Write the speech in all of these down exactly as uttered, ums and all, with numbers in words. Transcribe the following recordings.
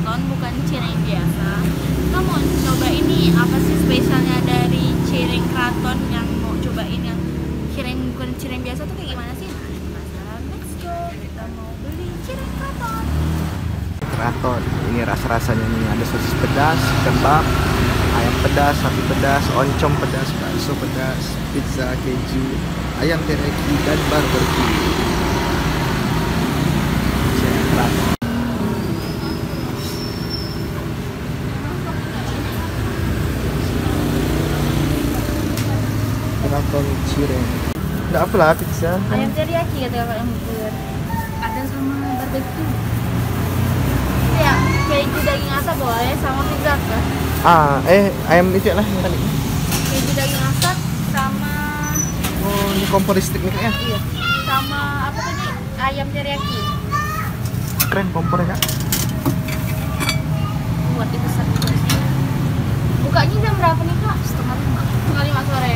keraton, bukan cireng biasa. Kita mau coba ini apa sih spesialnya dari cireng keraton yang mau cobain yang cireng bukan cireng biasa tuh kayak gimana sih? Nah, penasaran, let's go. Kita mau beli cireng keraton. Keraton, ini rasa-rasanya nih ada sosis pedas, kebab, ayam pedas, sapi pedas, oncom pedas, bakso pedas, pizza keju, ayam teriyaki dan barbeque. Cireng keraton. Keraton cireng. Enggak apalah pizza. Ayam teriyaki kata kakak yang bubur. Ada sama barbeque. Ya, keju daging asap boleh sama pizza kan? Ah, eh ayam itu lah yang tadi. Keju daging asap sama Oh, ini kompor listrik nih kayaknya. iya, sama apa tadi? Ayam teriyaki. Keren kompornya kak. Buat itu besar juga sih. Bukanya jam berapa nih kak? Setengah lima. Setengah lima sore.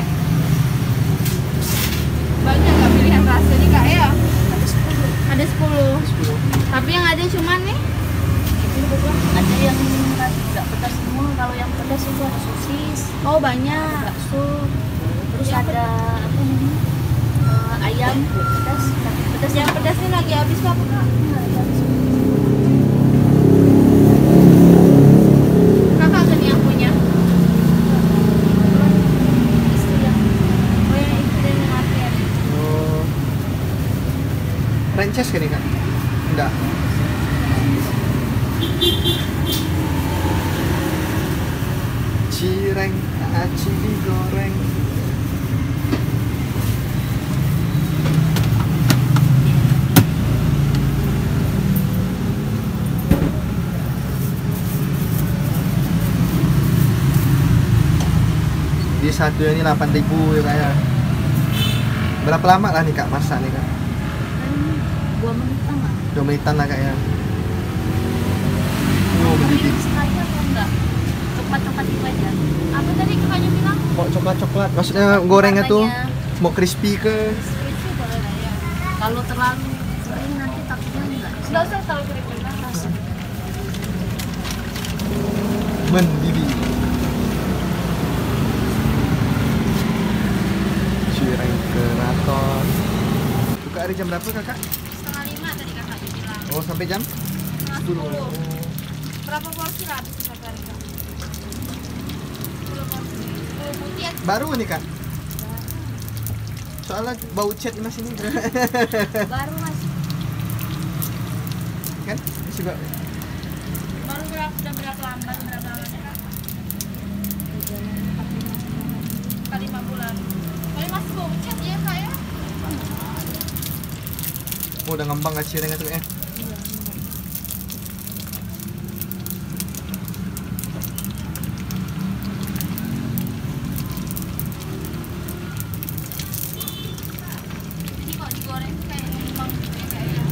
Banyak nggak pilihan rasa nih kak ya? Ada sepuluh. Ada sepuluh. Tapi yang ada cuman nih. Ada yang nggak pedas semua, kalau yang pedas itu ada sosis, Oh banyak. bakso, terus Yang ada apa namanya eh, ayam pedas, tapi pedas Yang pedas ini lagi habis apa kak? Kakak kan yang punya. istri yang Oh yang itu dan yang makan. Oh, franchise kan nih kak? Enggak. Cireng, aci digoreng. Di satu ini delapan ribu ya kak ya. Berapa lama lah nih kak masak nih kak? dua menit sama. Dua menitan lah kak ya. Oh, mendidih. Sekali atau enggak? Coklat-coklat itu aja. Apa tadi kakaknya bilang? Mau coklat-coklat, maksudnya gorengnya tuh mau crispy ke? Crispy boleh lah ya. Kalau terlalu kering nanti takutnya enggak. Nggak usah terlalu kering-kering kan rasa. Mendidih. Cireng keraton. Buka hari jam berapa kakak? Setengah lima tadi kakaknya bilang. Oh sampai jam? Setengah sepuluh. Berapa porsi lah habis satu hari kak? Sepuluh porsi. Sepuluh putih ya. Baru nih kak? Soalnya bau cat di mas ini. Baru mas. Kan? Masih bau. Baru berapa, udah berapa lama? Berapa lama kak? Kali lima bulan. Tapi masih bau cat ya kak ya? Oh udah ngembang gak cirengnya tuh ya? Jadi kok digoreng tuh kayak ngembang gitu ya kak ya?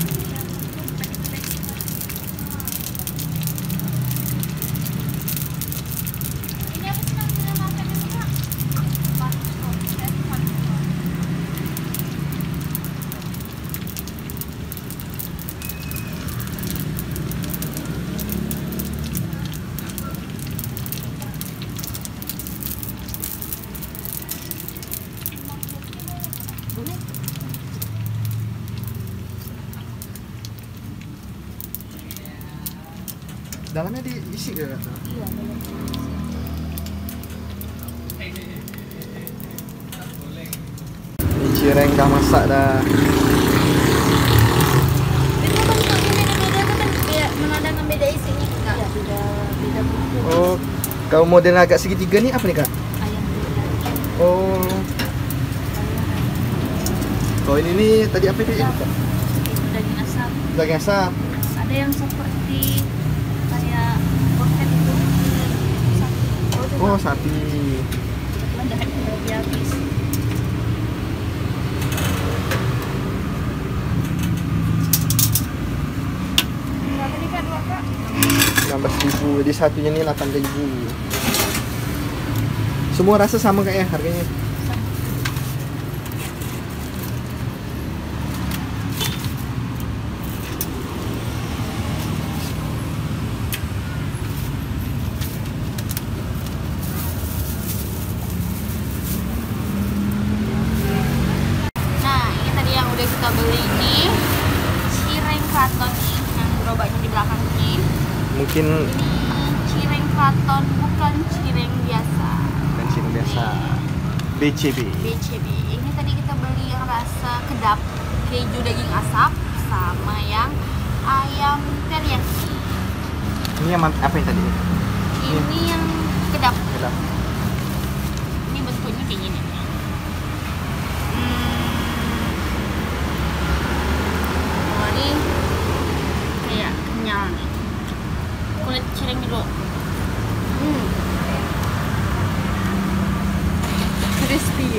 Ini apa sih namanya makannya tuh kak? Bakso. Eh, bakso. Dalamnya diisi gak kak? Iya, banyak. Ini cireng udah masak dah. Itu apa sih yang beda-beda tuh kan kayak menandakan beda isinya kak? Iya, beda beda bumbu. Oh, kalau model agak segitiga nih apa nih kak? Ayam teriyaki. Oh, kalau ini nih tadi apa itu ya? Itu daging asap. Daging asap. Ada yang seperti kayak kroket itu sapi. Oh, sapi. Kebetulan daging udah habis. Berapa nih kak dua kak? enam belas ribu, jadi satunya nih delapan ribu. Semua rasa sama kayak ya harganya? mungkin Ini cireng keraton, bukan cireng biasa. bukan cireng biasa. B C B. B C B. Ini tadi kita beli yang rasa kedap, keju daging asap, sama yang ayam teriyaki. Ini yang apa yang tadi? Ini yang kedap. Kedap. Ini bentuknya kayak gini. Hmm. Oh, ini kayak kenyal nih. Kulit cireng dulu. Hmm. Crispy.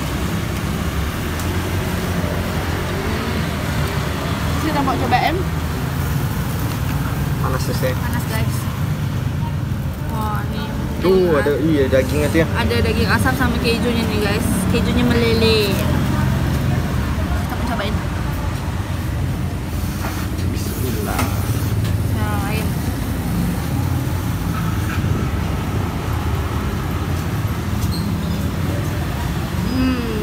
Kita mau cobain. Panas sih. Panas guys. Wah, nih. Tuh ada iya dagingnya tuh ya. Ada daging asap sama kejunya nih guys. Kejunya meleleh. Kita mau cobain. Bismillah. Cobain. Hmm.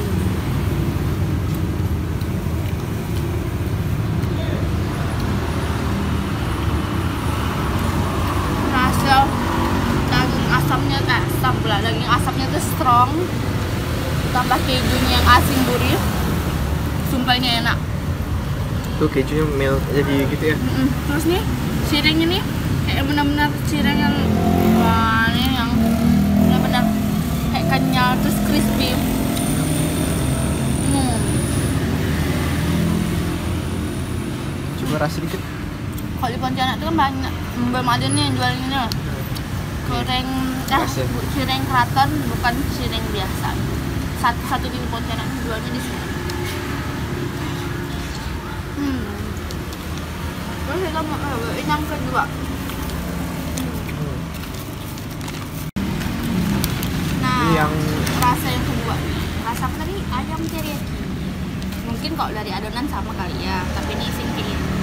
Rasa daging asamnya kayak asam pula. Daging asamnya tuh strong. Tambah kejunya yang asin gurih. Sumpah ini enak. Tuh kejunya melt jadi gitu ya. Mm-mm. Terus nih cireng ini kayak benar-benar cireng yang wah ini yang benar-benar kayak kenyal terus crispy. Hmm. Coba rasa dikit. Kalau di Pontianak itu kan banyak Mbak Madin nih yang jual ini loh. Cireng ah, Rasa. bu- cireng keraton bukan cireng biasa. Satu-satu di Pontianak jualnya di sini. Hmm. Terus kita mau cobain yang kedua. Nah, Ini yang rasa yang kedua nih. Rasa apa tadi? Ayam teriyaki. Mungkin kalau dari adonan sama kali ya, tapi ini isinya kayak gini.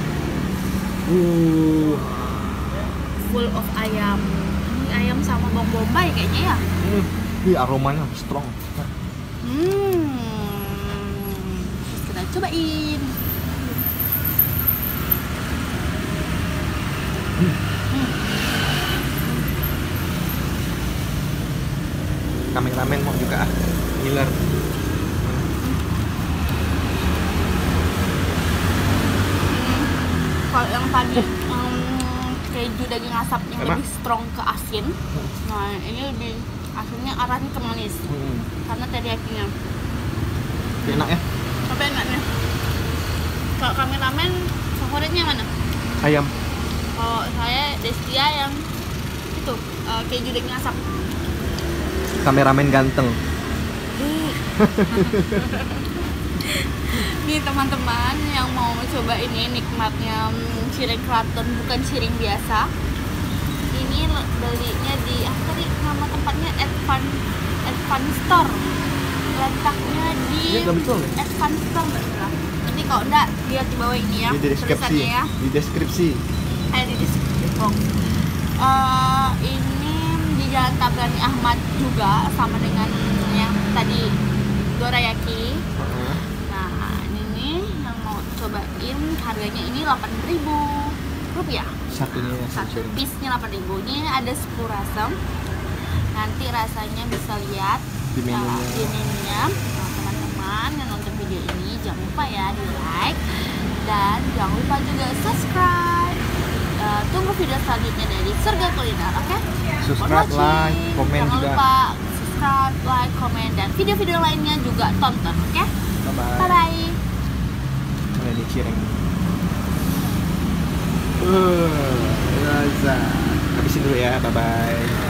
uh Full of ayam. Ini ayam sama bawang bombay kayaknya ya. hmm. Ih, aromanya strong. Hmm. Terus kita cobain. Hmm. Kameramen mau juga ah. Ngiler. Kalau yang tadi um, keju daging asap yang Enak. lebih strong ke asin. Nah, ini lebih asinnya arahnya ke manis Hmm. karena teriyakinya. Enak ya. Tapi enaknya. Kalau kameramen favoritnya mana? Ayam. Kalau saya Destia yang itu uh, keju daging asap. Kameramen ganteng. Nih teman-teman yang mau coba ini nikmatnya mm, cireng keraton bukan cireng biasa. Ini le- belinya di apa tadi nama tempatnya Advance Advance Store. Letaknya di Iya, nggak betul. Advance Store nggak salah. Nanti kalau enggak lihat di bawah ini ya Di deskripsi. tulisannya ya. Di deskripsi. Eh di deskripsi box. Eh, ini di Jalan Tabrani Ahmad juga sama dengan yang tadi dorayaki. Heeh. Nah, ini nih yang mau cobain harganya ini delapan ribu rupiah. Satunya ya, Satu satu. piece-nya delapan ribu. Ini ada sepuluh rasa. Nanti rasanya bisa lihat Di menunya. uh, di menunya. Nah, teman-teman yang nonton video ini jangan lupa ya di like dan jangan lupa juga subscribe. Uh, tunggu video selanjutnya dari Surga Kuliner, oke? Subscribe, like, komen Jangan juga. lupa subscribe, like, komen dan video-video lainnya juga tonton, oke? Bye bye. Bye bye. Nah, ini cireng. Uh, Raza. Habisin dulu ya. Bye bye.